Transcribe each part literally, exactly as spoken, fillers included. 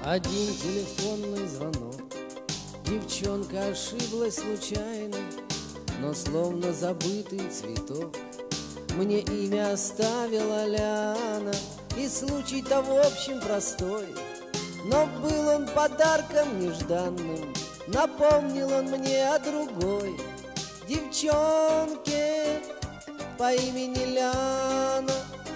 Один телефонный звонок. Девчонка ошиблась случайно, но словно забытый цветок мне имя оставила Ляна. И случай-то в общем простой, но был он подарком нежданным. Напомнил он мне о другой девчонке по имени Ляна.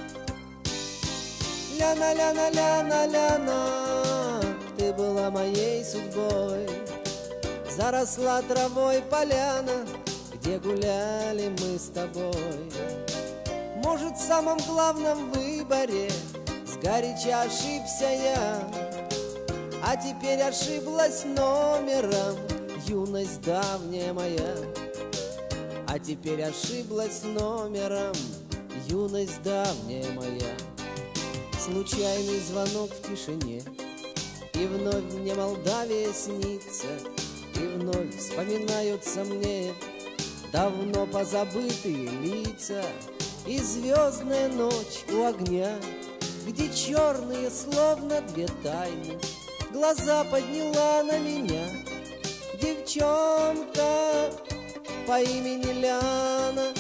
Ляна, Ляна, Ляна, Ляна, ты была моей судьбой. Заросла травой поляна, где гуляли мы с тобой. Может, в самом главном выборе сгоряча ошибся я, а теперь ошиблась номером юность давняя моя. А теперь ошиблась номером юность давняя моя. Случайный звонок в тишине, и вновь мне Молдавия снится, и вновь вспоминаются мне давно позабытые лица. И звездная ночь у огня, где черные, словно две тайны, глаза подняла на меня девчонка по имени Ляна.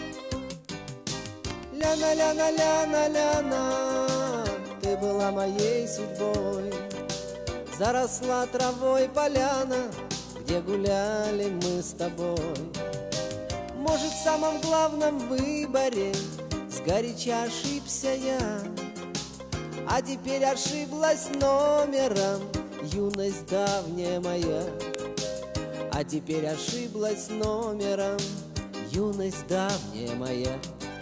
Ляна, Ляна, Ляна, Ляна, ты была моей судьбой. Заросла травой поляна, где гуляли мы с тобой. Может, в самом главном выборе сгоряча ошибся я, а теперь ошиблась номером юность давняя моя. А теперь ошиблась номером юность давняя моя.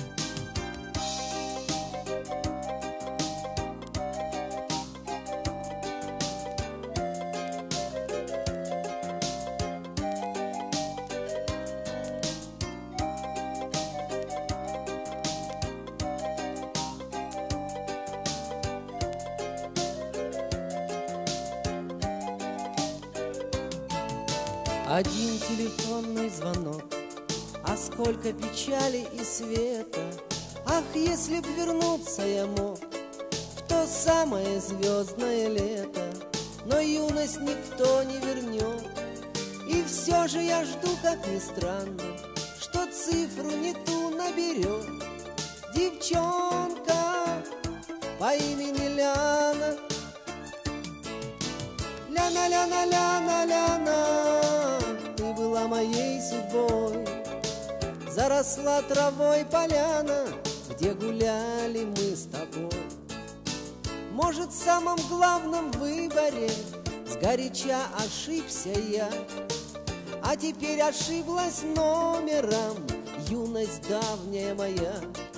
Один телефонный звонок, а сколько печали и света. Ах, если б вернуться я мог в то самое звездное лето. Но юность никто не вернет, и все же я жду, как ни странно, что цифру не ту наберет девчонка по имени Ляна. Ляна, Ляна, Ляна, Ляна, ты была моей судьбой. Заросла травой поляна, где гуляли мы с тобой. Может, в самом главном выборе сгоряча ошибся я, а теперь ошиблась номером юность давняя моя.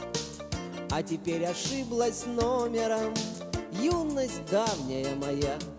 А теперь ошиблась номером юность давняя моя.